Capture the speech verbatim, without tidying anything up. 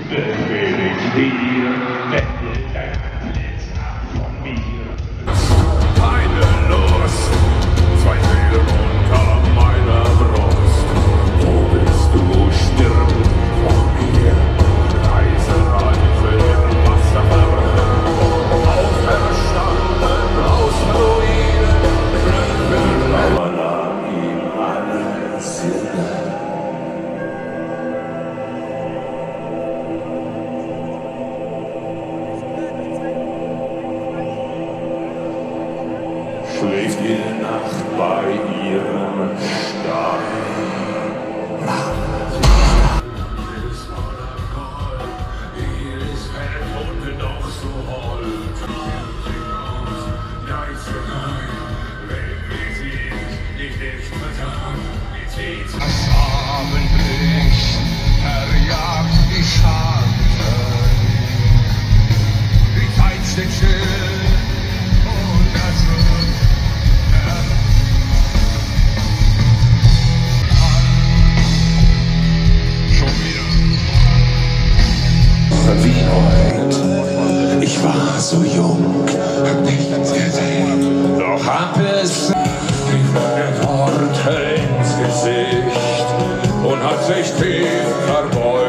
befehl ich dir, wende dein Antlitz ab von mir. Keine Lust, zwei Seelen unter meiner Brust. Wo bist du? Stirb vor mir. Reise, Reise im Wasser verbrannt. Auferstanden aus Ruinen. Glück aber nahm ihm alles hin. Schläft jede Nacht bei ihrem Stein. Ist voller Gold, hier ist Welt und doch so hold. Geisterei, wenn wir sie nicht echt vertan, wie zieht's das Abendlicht, verjagt die Schatten. Die Zeit steht still und das wird wie heute. Ich war so jung, hab nichts gesehen, doch hab es wie eine Worte ins Gesicht und hat sich tief verbeugt.